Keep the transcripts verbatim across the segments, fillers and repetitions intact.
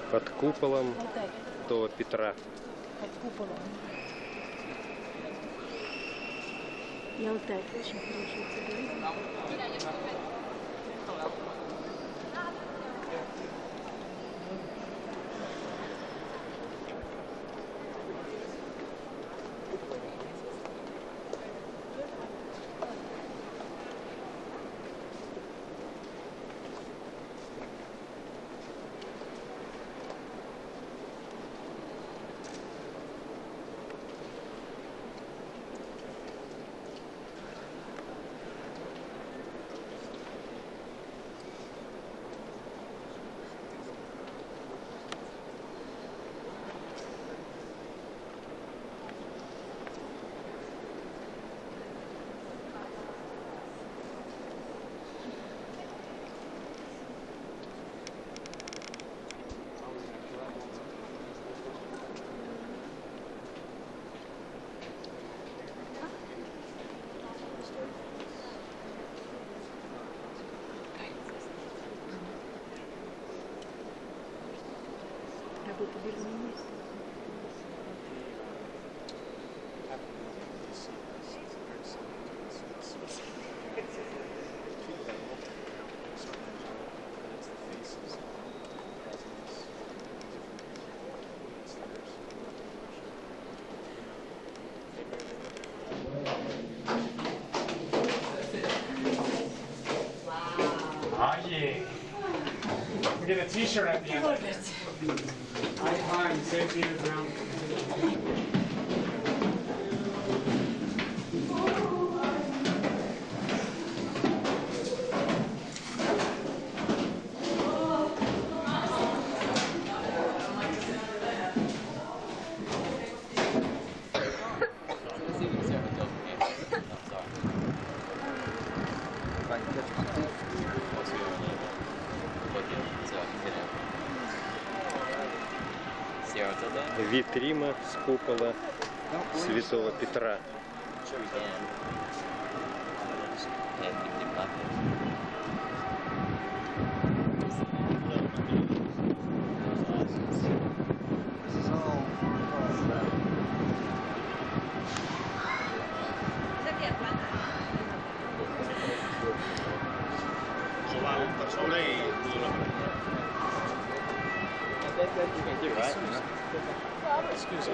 Под куполом Святого Петра. Под куполом. И алтарь очень хороший. Работа вернее есть. Oh yeah. We get a t-shirt at the end. High time, safety to the ground. Вид Рима с купола Святого Петра. Excuse me.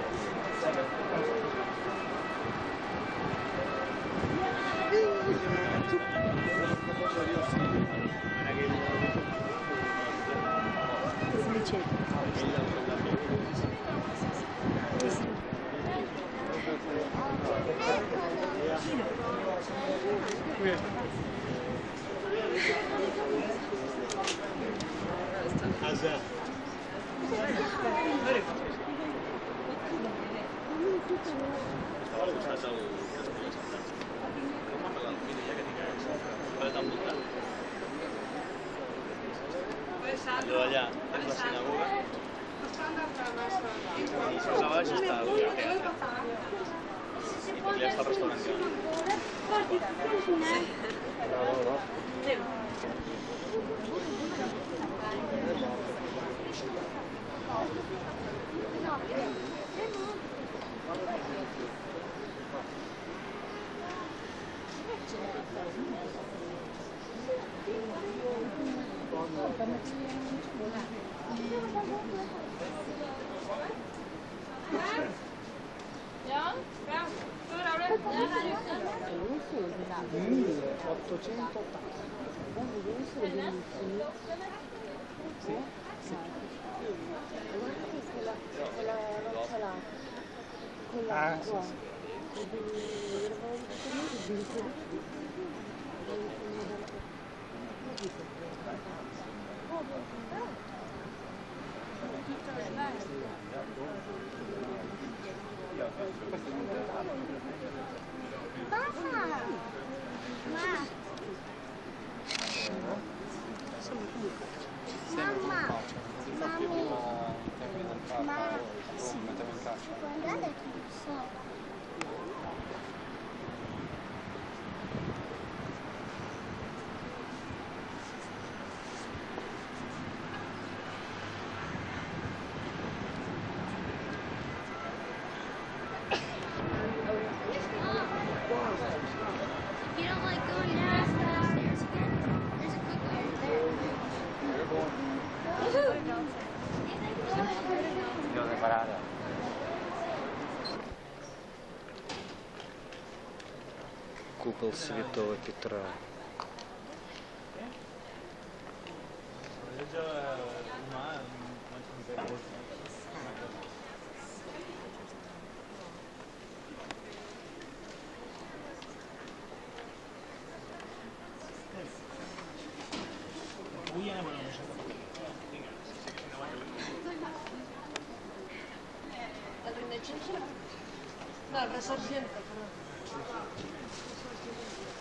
How's that? Allò allà és la sinagoga i més a baix està el teatre i allà està el restaurant. Ah, sì, Mamma, mamma, sì, guardate che so. Купол Святого Петра. Да, Sargento.